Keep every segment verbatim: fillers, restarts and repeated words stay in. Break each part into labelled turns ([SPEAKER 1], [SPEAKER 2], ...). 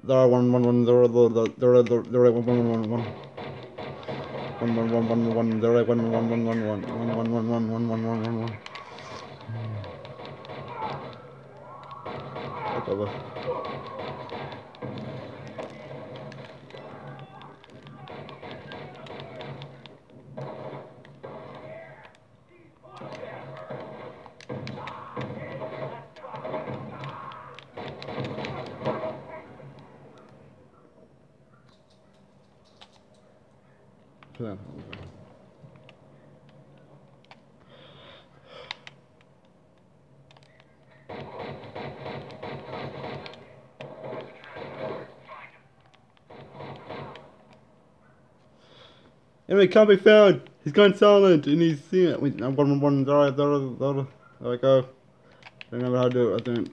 [SPEAKER 1] zero one one one zero zero zero zero zero one one one one one one one one one zero one one one one one one one one one one one one one one. Cover. Plan. Enemy can't be found. He's gone silent and he's seen it. Wait, I'm one one one zero zero zero. There we go. I remember how to do it. I think.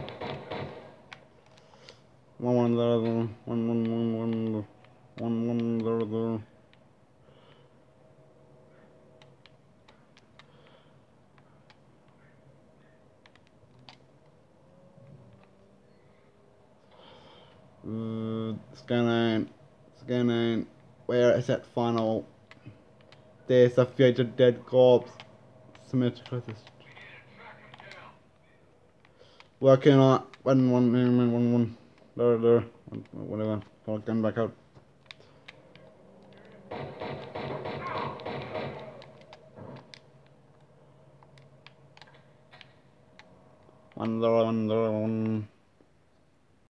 [SPEAKER 1] One one zero zero one one one one one one zero zero. Uh, scanning, scanning. Where is that final? There's a future dead corpse. Submit crisis. Working on one one one one one. There, there. Whatever. I'll gun back out. One zero one zero one.